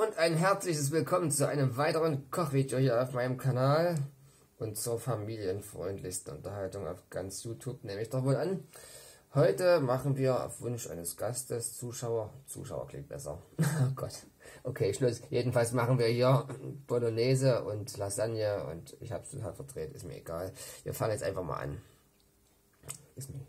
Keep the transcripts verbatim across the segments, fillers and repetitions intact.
und ein herzliches Willkommen zu einem weiteren Kochvideo hier auf meinem Kanal und zur familienfreundlichsten Unterhaltung auf ganz YouTube, nehme ich doch wohl an. Heute machen wir auf Wunsch eines Gastes, Zuschauer, Zuschauer klingt besser, oh Gott, okay, Schluss. Jedenfalls machen wir hier Bolognese und Lasagne und ich habe es total verdreht, ist mir egal. Wir fangen jetzt einfach mal an. Ist mir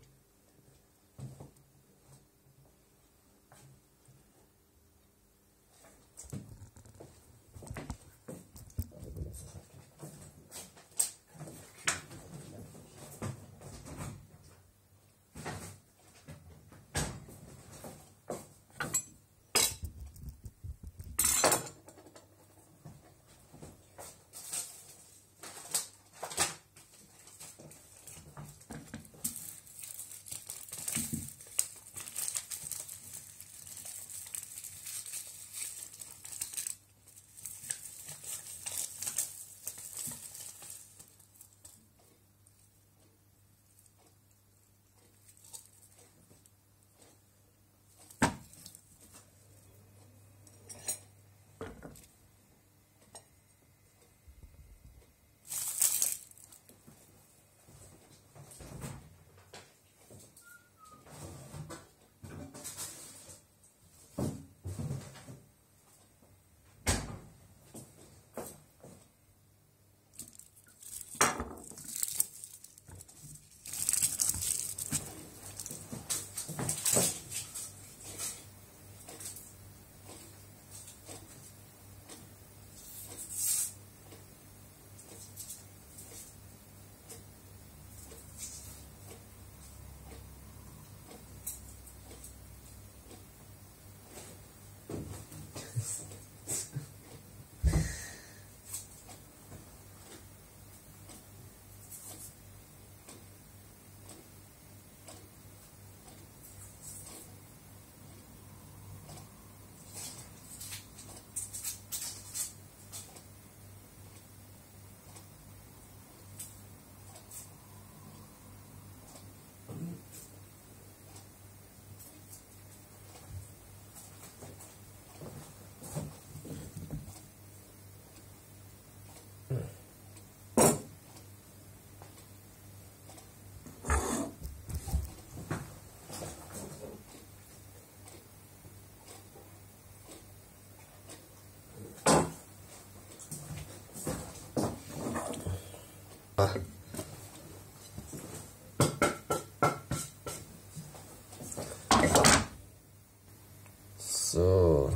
so,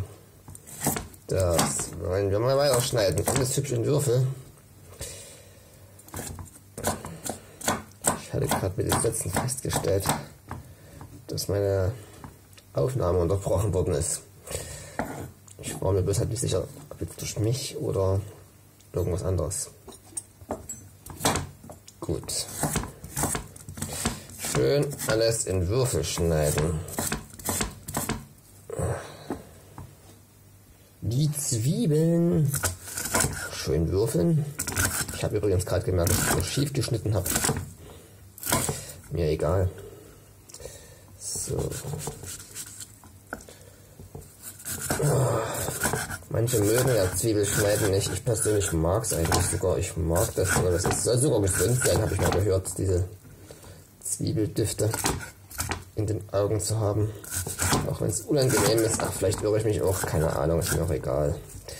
das wollen wir mal weiterschneiden. Alles hübsch in Würfel. Ich hatte gerade mit den Sätzen festgestellt, dass meine Aufnahme unterbrochen worden ist. Ich war mir bloß halt nicht sicher, ob jetzt durch mich oder irgendwas anderes. Gut. Schön alles in Würfel schneiden. Die Zwiebeln schön würfeln. Ich habe übrigens gerade gemerkt, dass ich so schief geschnitten habe. Mir egal. So. Manche mögen ja Zwiebelschneiden nicht. Ich persönlich mag es eigentlich sogar. Ich mag das sogar. Das ist, soll sogar gesund sein, habe ich mal gehört, diese Zwiebeldüfte in den Augen zu haben. Auch wenn es unangenehm ist. Ach, vielleicht irre ich mich auch. Keine Ahnung, ist mir auch egal.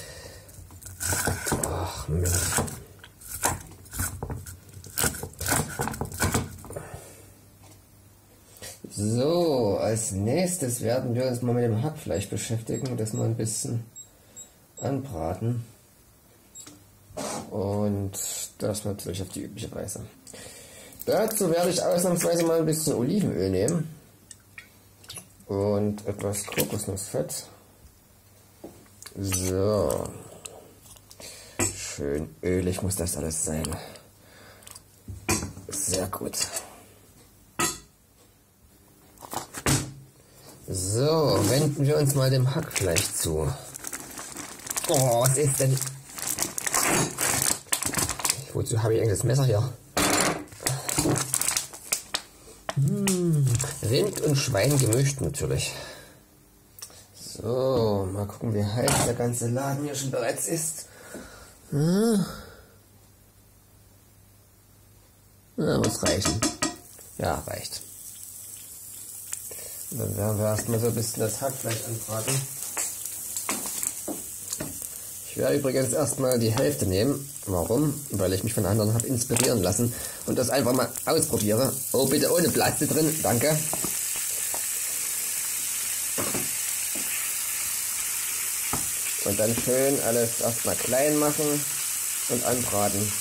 Ach, Mensch. So, als nächstes werden wir uns mal mit dem Hackfleisch beschäftigen und das mal ein bisschen anbraten. Und das natürlich auf die übliche Weise. Dazu werde ich ausnahmsweise mal ein bisschen Olivenöl nehmen und etwas Kokosnussfett. So, schön ölig muss das alles sein. Sehr gut. So, wenden wir uns mal dem Hackfleisch zu. Oh, was ist denn? Wozu habe ich eigentlich das Messer hier? Hm, Rind und Schwein gemischt natürlich. So, mal gucken, wie heiß der ganze Laden hier schon bereits ist. Hm. Ja, muss reichen. Ja, reicht. Und dann werden wir erstmal so ein bisschen das Hackfleisch anbraten. Ich werde übrigens erstmal die Hälfte nehmen. Warum? Weil ich mich von anderen habe inspirieren lassen und das einfach mal ausprobiere. Oh, bitte ohne Plaste drin. Danke. Und dann schön alles erstmal klein machen und anbraten.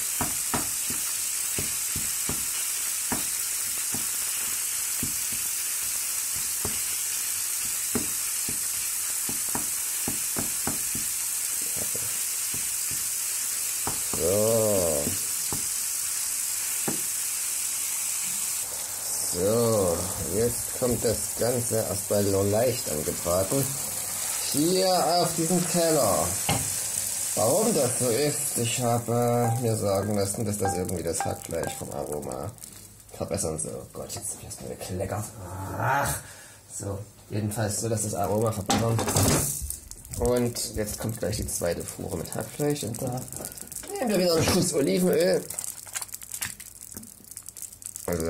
So. So, jetzt kommt das Ganze erstmal nur leicht angebraten. Hier auf diesem Teller. Warum das so ist, ich habe mir sagen lassen, dass das irgendwie das Hackfleisch vom Aroma verbessern soll. Oh Gott, jetzt habe ich erstmal gekleckert. Ach, so, jedenfalls so, dass das Aroma verbessern. Und jetzt kommt gleich die zweite Fuhre mit Hackfleisch und da nehmen wir wieder einen Schuss Olivenöl. So.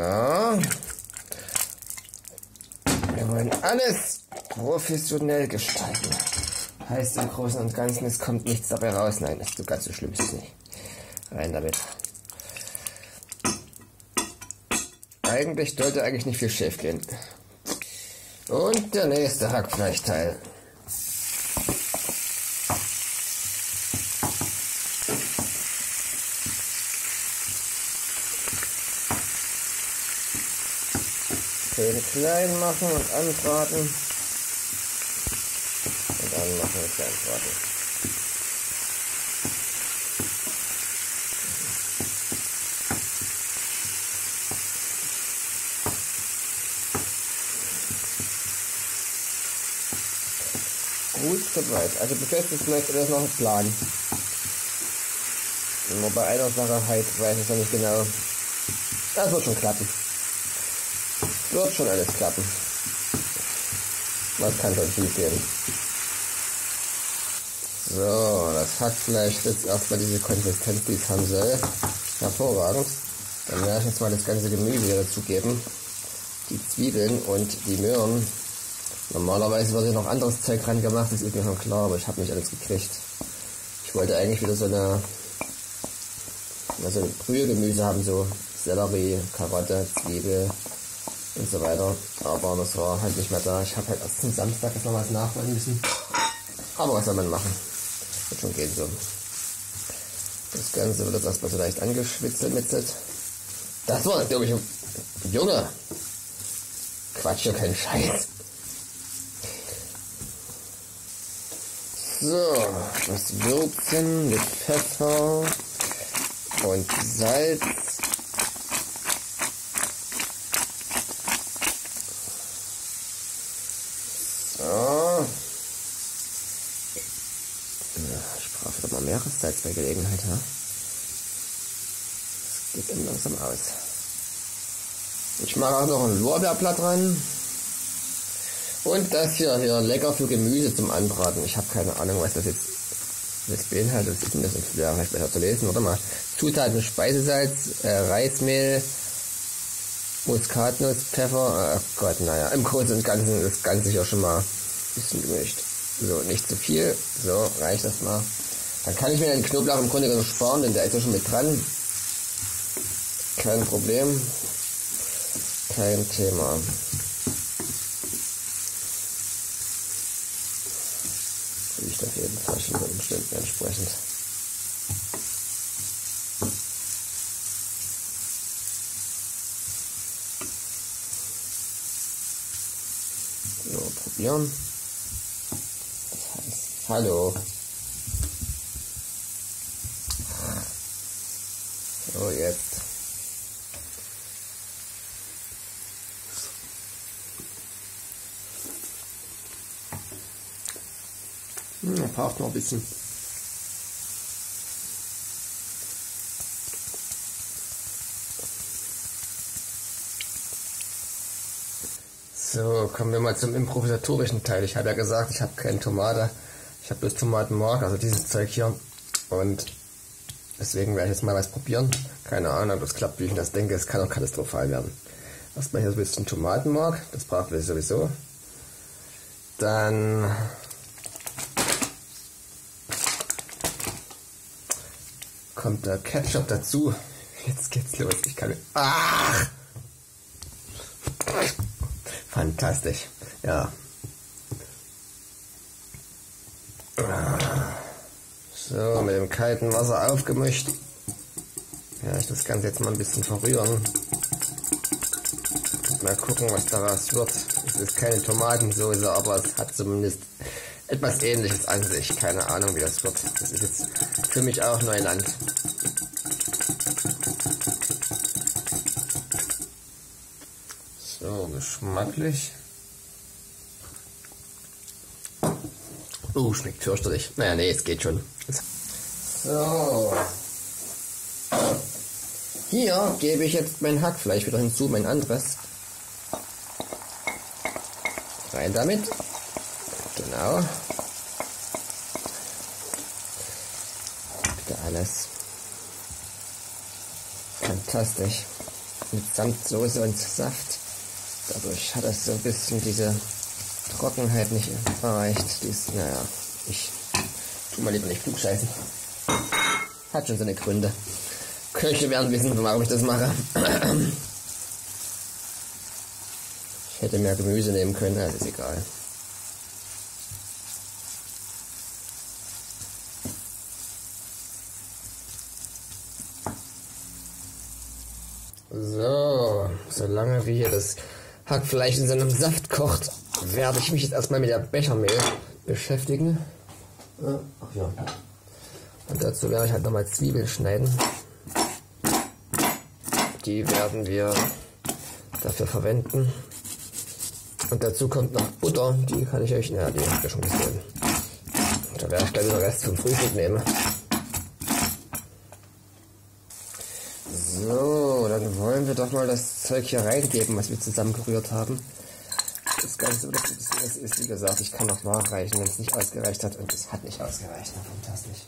Wir wollen alles professionell gestalten. Heißt im Großen und Ganzen, es kommt nichts dabei raus. Nein, ist so ganz so schlimm ist es nicht. Rein damit. Eigentlich sollte eigentlich nicht viel schief gehen. Und der nächste Hackfleischteil. Schön klein machen und anbraten. Und anmachen und klein braten. Gut soweit. Also bis jetzt ist vielleicht alles noch ein Plan. Nur bei einer Sache halt weiß ich noch nicht genau. Das wird schon klappen. Wird schon alles klappen. Was kann schon schief gehen? So, das Hackfleisch jetzt erstmal diese Konsistenz, die es haben soll. Hervorragend. Dann werde ich jetzt mal das ganze Gemüse hier dazugeben. Die Zwiebeln und die Möhren. Normalerweise wird ja noch anderes Zeug ran gemacht, das ist mir schon klar, aber ich habe nicht alles gekriegt. Ich wollte eigentlich wieder so eine, also ein Brühegemüse haben, so Sellerie, Karotte, Zwiebel und so weiter. Aber das war halt nicht mehr da. Ich habe halt erst zum Samstag noch was nachholen müssen. Aber was soll man machen? Wird schon gehen so. Das Ganze wird jetzt erstmal so leicht angeschwitzelt mitzelt. Das war, glaube ich, ein Junge. Quatsch, ja kein Scheiß. So, das Würzen mit Pfeffer und Salz. So. Ich brauche wieder mal Meeressalz bei Gelegenheit, ja? Das geht dann langsam aus. Ich mache auch noch ein Lorbeerblatt dran. Und das hier, hier lecker für Gemüse zum Anbraten. Ich habe keine Ahnung, was das jetzt das beinhaltet. Was ist denn das? Ja, vielleicht besser zu lesen. Warte mal. Zutaten: Speisesalz, äh, Reismehl, Muskatnuss, Pfeffer. Oh Gott, naja. Im Großen und Ganzen das Ganze hier schon mal ein bisschen gemischt. So, nicht zu viel. So, reicht das mal. Dann kann ich mir den Knoblauch im Grunde genommen sparen, denn der ist ja schon mit dran. Kein Problem. Kein Thema. Riecht auf jeden Fall schon den Umständen entsprechend. So, probieren. Das heißt, hallo. So, jetzt. Hm, er braucht noch ein bisschen. So, kommen wir mal zum improvisatorischen Teil. Ich habe ja gesagt, ich habe keine Tomate. Ich habe bloß Tomatenmark, also dieses Zeug hier. Und deswegen werde ich jetzt mal was probieren. Keine Ahnung, ob das klappt, wie ich das denke. Es kann auch katastrophal werden. Erstmal hier so ein bisschen Tomatenmark. Das brauchen wir sowieso. Dann kommt der Ketchup dazu. Jetzt geht's los. Ich kann... Ach! Fantastisch. Ja. So, mit dem kalten Wasser aufgemischt. Ja, ich das Ganze jetzt mal ein bisschen verrühren. Mal gucken, was daraus wird. Es ist keine Tomatensauce, aber es hat zumindest etwas Ähnliches an sich. Keine Ahnung, wie das wird. Das ist jetzt für mich auch Neuland. So, geschmacklich. Oh, schmeckt fürchterlich. Naja, nee, es geht schon. So. Hier gebe ich jetzt mein Hackfleisch wieder hinzu, mein anderes. Rein damit. Genau. Bitte alles. Fantastisch. Mit Samt, Soße und Saft. Dadurch hat es so ein bisschen diese Trockenheit nicht erreicht. Dies, naja, ich tu mal lieber nicht klugscheißen. Hat schon seine Gründe. Köche werden wissen, warum ich das mache. Ich hätte mehr Gemüse nehmen können, das ist egal. So, solange wie hier das Hackfleisch in seinem Saft kocht, werde ich mich jetzt erstmal mit der Bechermehl beschäftigen. Ach ja. Und dazu werde ich halt nochmal Zwiebeln schneiden. Die werden wir dafür verwenden. Und dazu kommt noch Butter, die kann ich euch, naja, die habt ihr schon gesehen. Da werde ich gleich den Rest zum Frühstück nehmen. So, dann wollen wir doch mal das Zeug hier reingeben, was wir zusammengerührt haben. Das Ganze wird ein bisschen, das ist, wie gesagt, ich kann noch nachreichen, wenn es nicht ausgereicht hat. Und es hat nicht ausgereicht. Fantastisch.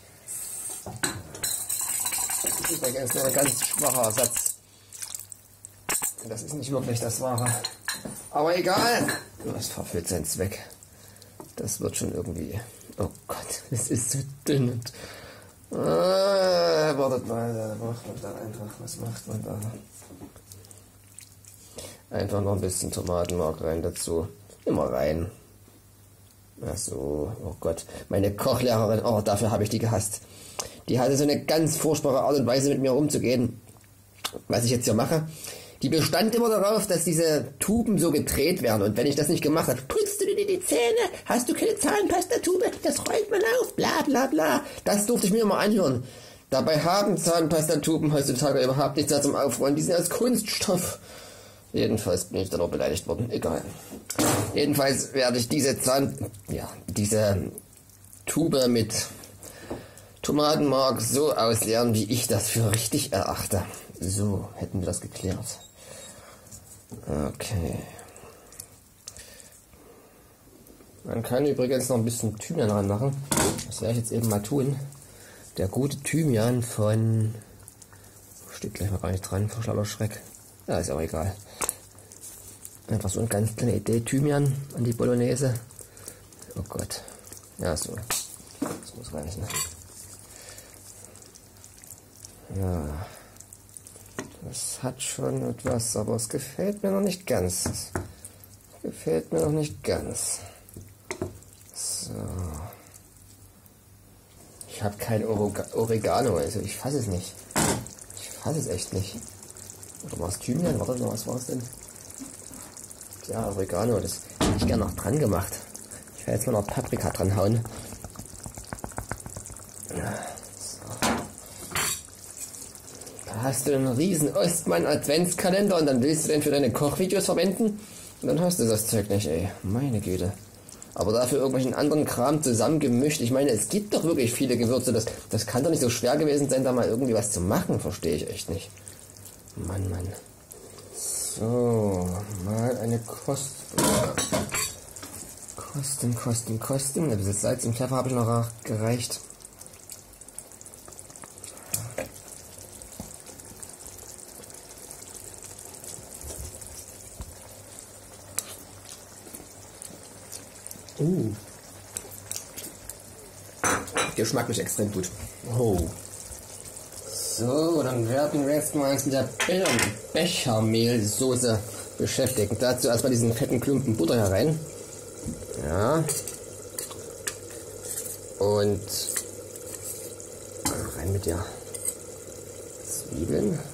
Das ist übrigens nur ein ganz schwacher Ersatz. Das ist nicht wirklich das Wahre. Aber egal. Das verfehlt seinen Zweck. Das wird schon irgendwie... Oh Gott, es ist so dünn. Und äh, wartet mal, da macht man da einfach... Was macht man da? Einfach noch ein bisschen Tomatenmark rein dazu. Immer rein. Ach so, oh Gott. Meine Kochlehrerin, oh, dafür habe ich die gehasst. Die hatte so eine ganz furchtbare Art und Weise, mit mir umzugehen. Was ich jetzt hier mache. Die bestand immer darauf, dass diese Tuben so gedreht werden. Und wenn ich das nicht gemacht habe, putzt du dir die Zähne, hast du keine Zahnpastatube, das rollt man auf, bla bla bla. Das durfte ich mir immer anhören. Dabei haben Zahnpastatuben heutzutage überhaupt nichts mehr zum Aufrollen. Die sind aus Kunststoff. Jedenfalls bin ich dann auch beleidigt worden. Egal. Jedenfalls werde ich diese Zahn... Ja, diese Tube mit Tomatenmark so ausleeren, wie ich das für richtig erachte. So, hätten wir das geklärt. Okay. Man kann übrigens noch ein bisschen Thymian ranmachen. Das werde ich jetzt eben mal tun. Der gute Thymian von... Steht gleich mal gar nicht dran, vor schlauer Schreck. Ja, ist auch egal. Einfach so eine ganz kleine Idee. Thymian an die Bolognese. Oh Gott. Ja, so. Das muss reichen. Ja. Das hat schon etwas, aber es gefällt mir noch nicht ganz. Es gefällt mir noch nicht ganz. So. Ich habe kein Oregano, also ich fasse es nicht. Ich fasse es echt nicht. Oder war es Thymian? Warte mal, was war es denn? Ja, Oregano, das hätte ich gerne noch dran gemacht. Ich werde jetzt mal noch Paprika dran hauen. So. Da hast du einen riesen Ostmann-Adventskalender und dann willst du den für deine Kochvideos verwenden? Und dann hast du das Zeug nicht, ey. Meine Güte. Aber dafür irgendwelchen anderen Kram zusammengemischt. Ich meine, es gibt doch wirklich viele Gewürze. Das, das kann doch nicht so schwer gewesen sein, da mal irgendwie was zu machen. Verstehe ich echt nicht. Mann, Mann. So, mal eine Kostprobe. Kosten, Kosten, Kosten. Ein bisschen Salz und Pfeffer habe ich noch gereicht. Uh. Geschmacklich extrem gut. Oh. So, dann werden wir jetzt mal uns mit der Bechermehlsoße beschäftigen. Dazu erstmal diesen fetten Klumpen Butter herein. Ja. Und rein mit der Zwiebeln.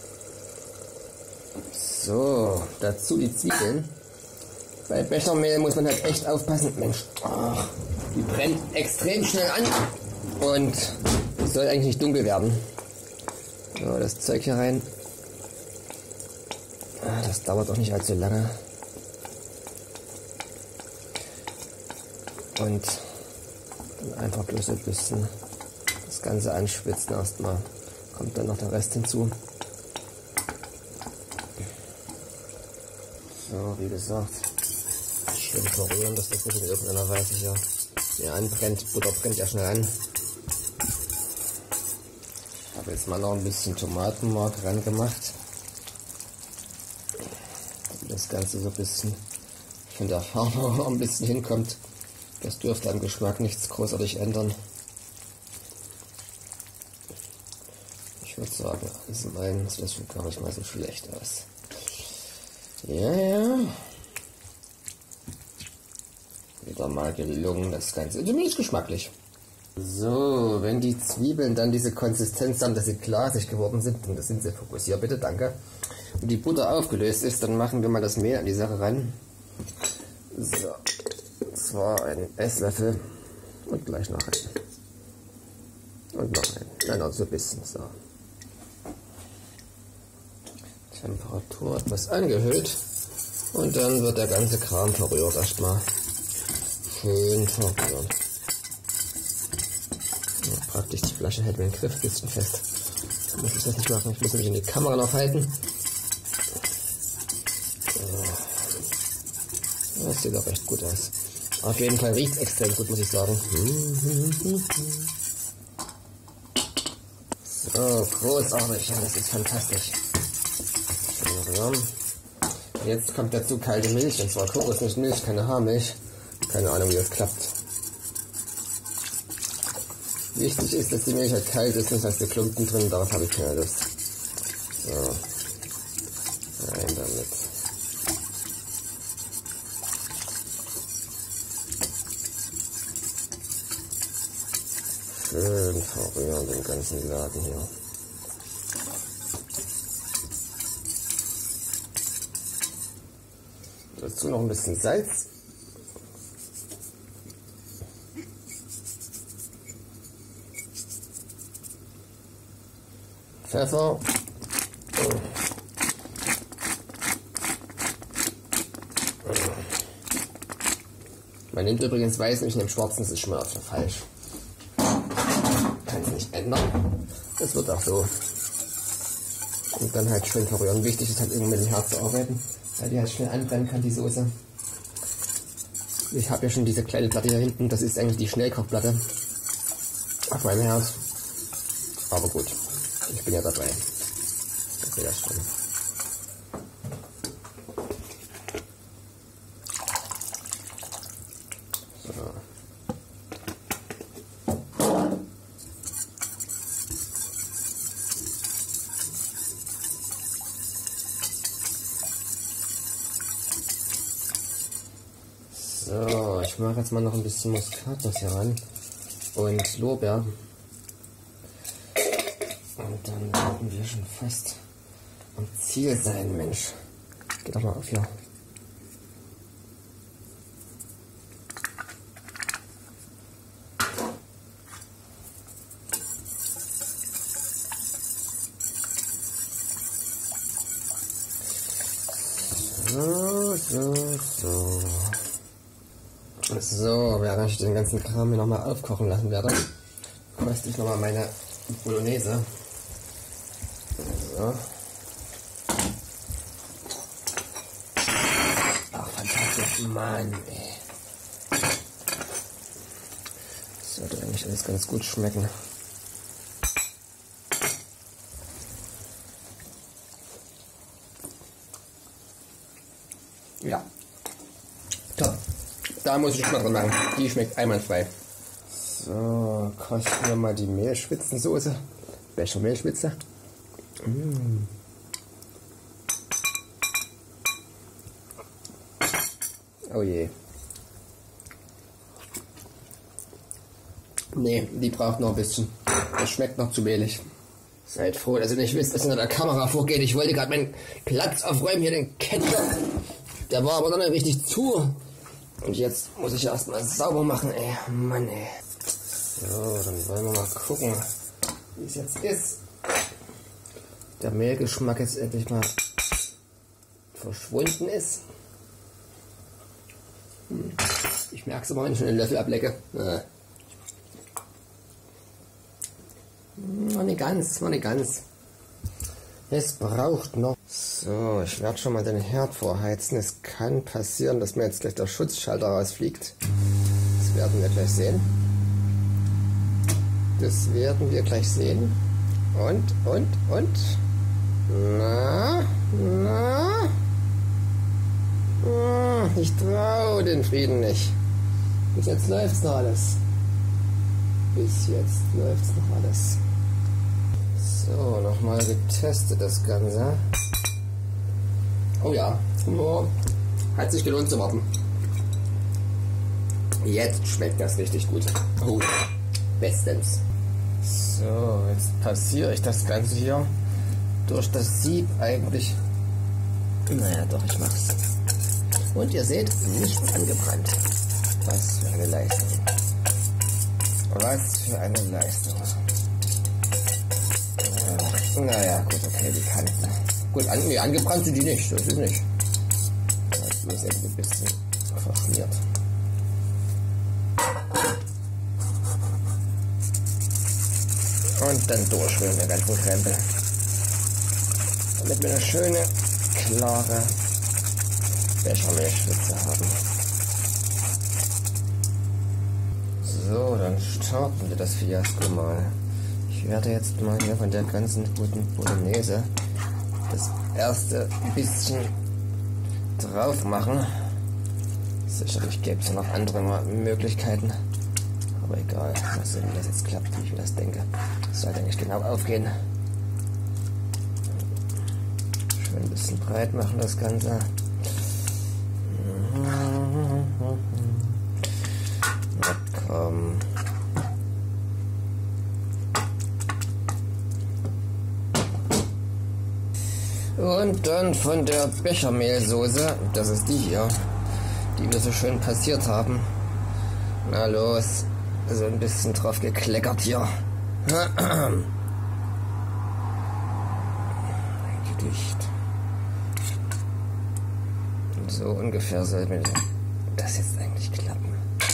So, dazu die Zwiebeln. Bei Bechermehl muss man halt echt aufpassen. Mensch, oh, die brennt extrem schnell an und soll eigentlich nicht dunkel werden. So, das Zeug hier rein. Das dauert auch nicht allzu lange. Und dann einfach bloß ein bisschen das Ganze anschwitzen erstmal. Kommt dann noch der Rest hinzu. So, wie gesagt, schön verrühren, dass das nicht in irgendeiner Weise hier, hier anbrennt. Butter brennt ja schnell an. Ich habe jetzt mal noch ein bisschen Tomatenmark ran gemacht. Damit das Ganze so ein bisschen von der Farbe ein bisschen hinkommt. Das dürfte am Geschmack nichts großartig ändern. Ich würde sagen, also meinen, das sieht gar nicht mal so schlecht aus. Ja, ja. Wieder mal gelungen, das Ganze. Zumindest geschmacklich. So, wenn die Zwiebeln dann diese Konsistenz haben, dass sie glasig geworden sind, und das sind sie, fokussiert bitte, danke. Und die Butter aufgelöst ist, dann machen wir mal das Mehl an die Sache ran. So, das war ein Esslöffel und gleich noch einen. Und noch einen. Nein, noch so ein bisschen. So. Temperatur etwas angehöht und dann wird der ganze Kram verrührt erstmal. Schön verrühren. Ja, praktisch, die Flasche hält mir den Griff ein bisschen fest. Da muss ich das nicht machen, ich muss mich in die Kamera noch halten. Das sieht auch recht gut aus. Auf jeden Fall riecht es extrem gut, muss ich sagen. So, großartig, ja, das ist fantastisch. Jetzt kommt dazu kalte Milch, und zwar Kokosnussmilch, keine Haarmilch. Keine Ahnung, wie das klappt. Wichtig ist, dass die Milch halt kalt ist, nicht dass die Klumpen drin, darauf habe ich keine Lust. So, rein damit. Schön verrühren den ganzen Laden hier. Dazu noch ein bisschen Salz. Pfeffer. Man nimmt übrigens weißen, ich nehme schwarzen, das ist schon mal falsch. Kann es nicht ändern. Das wird auch so. Und dann halt schön verrühren. Wichtig ist halt irgendwie mit dem Herd zu arbeiten, weil die halt schnell anbrennen kann, die Soße. Ich habe ja schon diese kleine Platte hier hinten, das ist eigentlich die Schnellkochplatte auf meinem Herd. Aber gut, ich bin ja dabei. Das wäre das schon. So, ich mache jetzt mal noch ein bisschen Muskatnuss hier ran und Lorbeer. Und dann werden wir schon fast am Ziel sein, Mensch. Geh doch mal auf hier. So, so, so. So, während ich den ganzen Kram hier nochmal aufkochen lassen werde, koste ich nochmal meine Bolognese. So. Mann, ey. Sollte eigentlich alles ganz gut schmecken. Ja. Top. Da muss ich nicht mal dran machen. Die schmeckt einwandfrei. So, kosten wir mal die Mehlschwitzensoße. Bechermehlschwitze. Mm. Oh je. Nee, die braucht noch ein bisschen. Das schmeckt noch zu mehlig. Seid froh, dass ihr nicht wisst, was hinter der Kamera vorgeht. Ich wollte gerade meinen Platz aufräumen, hier den Ketchup. Der war aber noch nicht richtig zu. Und jetzt muss ich erstmal sauber machen, ey. Mann, ey. So, dann wollen wir mal gucken, wie es jetzt ist. Der Mehlgeschmack jetzt endlich mal verschwunden ist. Hm. Ich merke es aber, wenn ich schon den Löffel ablecke. Äh. Noch nicht ganz, noch nicht ganz. Es braucht noch. So, ich werde schon mal den Herd vorheizen. Es kann passieren, dass mir jetzt gleich der Schutzschalter rausfliegt. Das werden wir gleich sehen. Das werden wir gleich sehen. Und, und, und. Na, na. Ich traue den Frieden nicht. Bis jetzt läuft's noch alles. Bis jetzt läuft's noch alles. So, nochmal getestet das Ganze. Oh ja, oh, hat sich gelohnt zu warten. Jetzt schmeckt das richtig gut. Oh, bestens. So, jetzt passiere ich das Ganze hier durch das Sieb eigentlich. Naja, doch, ich mach's. Und ihr seht, nichts angebrannt. Was für eine Leistung. Was für eine Leistung. Naja, gut, okay, die Kanten. Gut, an, nee, angebrannt sind die nicht, das ist nicht. Die ist irgendwie ein bisschen verschmiert. Und dann durchrühren den ganzen Krempel. Damit wir eine schöne, klare Bechermehlschwitze haben. So, dann starten wir das Fiasko mal. Ich werde jetzt mal hier von der ganzen guten Bolognese das erste bisschen drauf machen. Sicherlich gäbe es noch andere Möglichkeiten. Aber egal, mal sehen, wie das jetzt klappt, wie ich mir das denke. Das sollte eigentlich genau aufgehen. Schön ein bisschen breit machen das Ganze. Na komm. Und dann von der Bechermehlsoße, das ist die hier, die wir so schön passiert haben. Na los, so ein bisschen drauf gekleckert hier. Gedicht. So ungefähr soll das jetzt eigentlich klappen.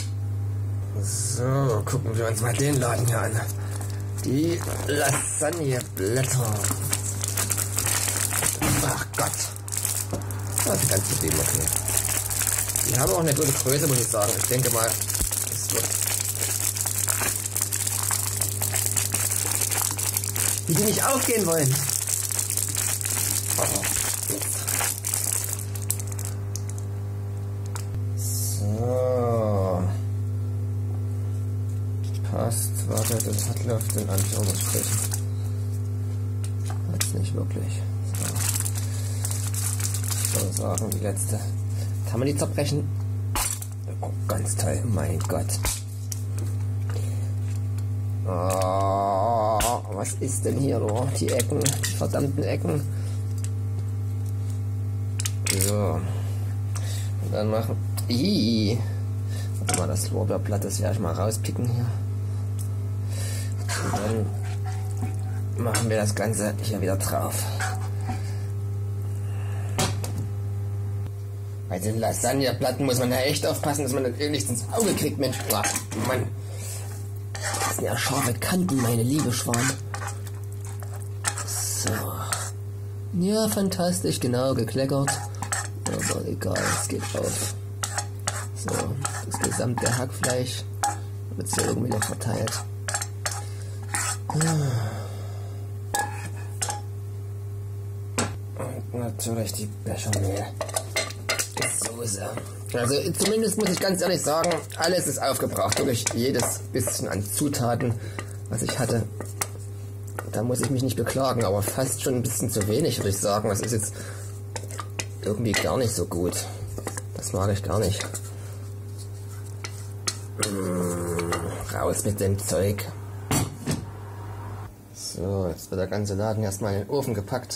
So, gucken wir uns mal den Laden hier an. Die Lasagneblätter. Ach Gott. Das ist ganz zufrieden, okay. Die haben auch eine gute Größe, muss ich sagen. Ich denke mal, es wird. Wie die nicht aufgehen wollen. Oh, so. Passt. Warte, das hat läuft in Anführungsstrichen. Hat's nicht wirklich. So. Sagen, die letzte. Kann man die zerbrechen? Oh, ganz toll, mein Gott. Oh, was ist denn hier, oh? Die Ecken, die verdammten Ecken. So. Und dann machen. Ih. Warte mal, das Lorbeerblatt, das werde ich mal rauspicken hier. Und dann machen wir das Ganze hier wieder drauf. Bei den Lasagneplatten muss man ja echt aufpassen, dass man dann nichts ins Auge kriegt, Mensch. Ach, Mann. Das sind ja scharfe Kanten, meine liebe Schwan. So. Ja, fantastisch, genau, gekleckert. Aber egal, es geht auf. So, das gesamte Hackfleisch wird so irgendwie noch verteilt. Und natürlich die Bechamel. Soße. Also zumindest muss ich ganz ehrlich sagen, alles ist aufgebraucht. Wirklich jedes bisschen an Zutaten, was ich hatte. Da muss ich mich nicht beklagen, aber fast schon ein bisschen zu wenig, würde ich sagen. Das ist jetzt irgendwie gar nicht so gut. Das mag ich gar nicht. Mmh, raus mit dem Zeug. So, jetzt wird der ganze Laden erstmal in den Ofen gepackt.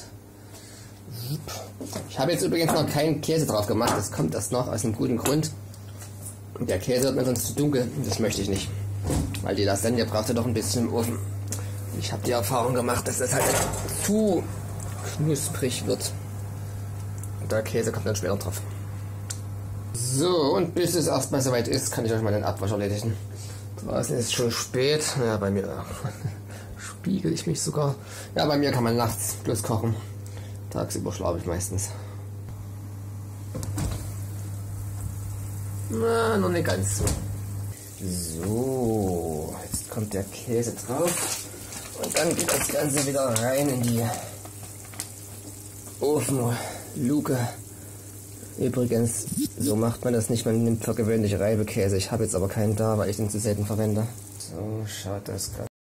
Ich habe jetzt übrigens noch keinen Käse drauf gemacht. Das kommt erst noch aus einem guten Grund. Der Käse wird mir sonst zu dunkel. Das möchte ich nicht. Weil die Lasagne braucht ja doch ein bisschen im Ofen. Ich habe die Erfahrung gemacht, dass das halt zu knusprig wird. Und der Käse kommt dann später drauf. So, und bis es erstmal soweit ist, kann ich euch mal den Abwasch erledigen. Draußen ist es schon spät. Ja, bei mir spiegel ich mich sogar. Ja, bei mir kann man nachts bloß kochen. Tagsüber schlafe ich meistens. Na, noch nicht ganz. So, jetzt kommt der Käse drauf. Und dann geht das Ganze wieder rein in die Ofenluke. Übrigens, so macht man das nicht. Man nimmt für gewöhnlich Reibekäse. Ich habe jetzt aber keinen da, weil ich den zu selten verwende. So schaut das Ganze.